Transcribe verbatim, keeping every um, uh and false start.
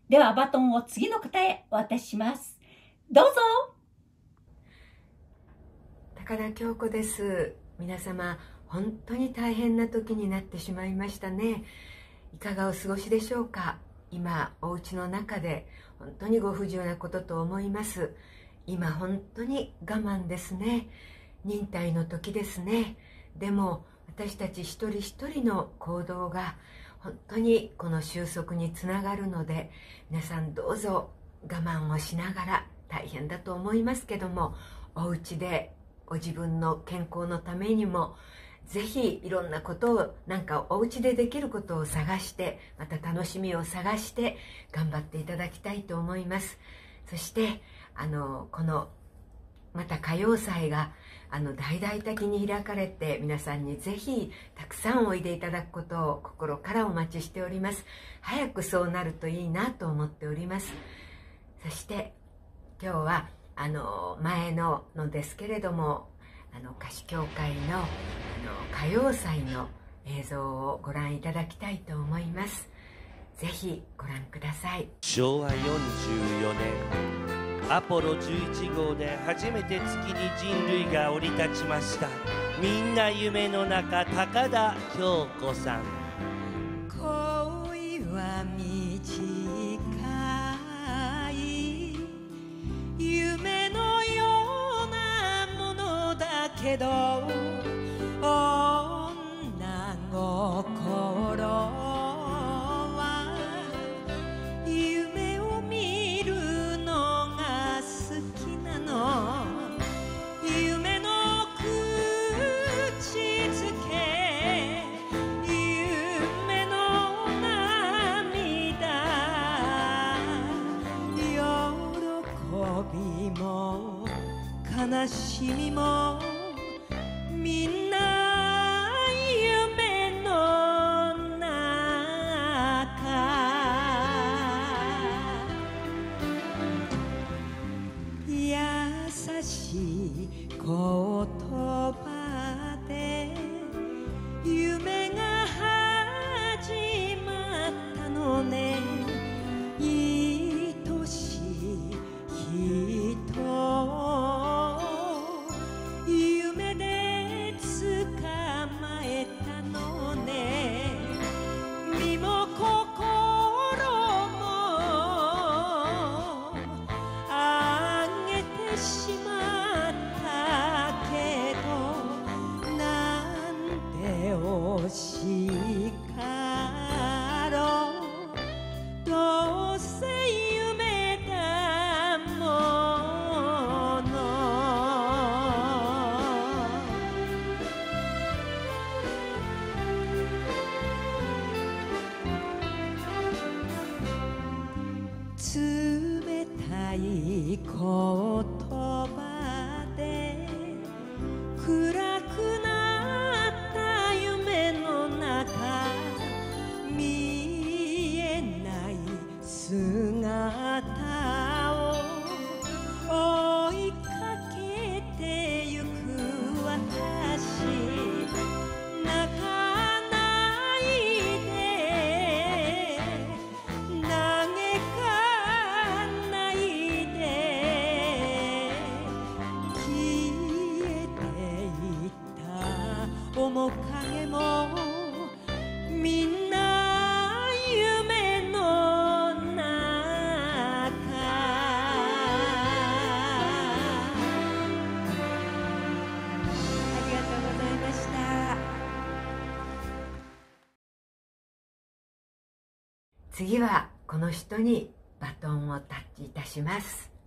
ではバトンを次の方へお渡しします。どうぞ。 高田京子です。皆様、本当に大変な時になってしまいましたね。いかがお過ごしでしょうか。今、お家の中で本当にご不自由なことと思います。今、本当に我慢ですね。忍耐の時ですね。でも、私たち一人一人の行動が本当にこの収束につながるので、皆さんどうぞ我慢をしながら、大変だと思いますけども、お家でご自分の健康のためにもぜひいろんなことを、なんかお家でできることを探して、また楽しみを探して頑張っていただきたいと思います。そしてあのこのまた歌謡祭があの大々的に開かれて、皆さんにぜひたくさんおいでいただくことを心からお待ちしております。早くそうなるといいなと思っております。そして今日はあの前ののですけれども、あの歌詞協会のあの歌謡祭の映像をご覧いただきたいと思います。ぜひご覧ください。 しょうわよんじゅうよねん、アポロじゅういち号で初めて月に人類が降り立ちました。みんな夢の中、高田京子さん。 恋は短い夢のようなものだけど、女心は夢を見るのが好きなの。夢の口づけ、夢の涙、喜びも悲しみもみんな夢の中。優しい言葉で夢が始まったのね。愛しい人、夢で捕まえたのね。身も心もあげてしまったけど、なんて惜しかろう。どうせ夢だもの。冷たい言葉で暗くなった夢の中、見えない姿を追いかけてゆく私。泣かないで、嘆かないで、消えていった面影もみんな夢の中。ありがとうございました。 次はこの人にバトンをタッチいたします。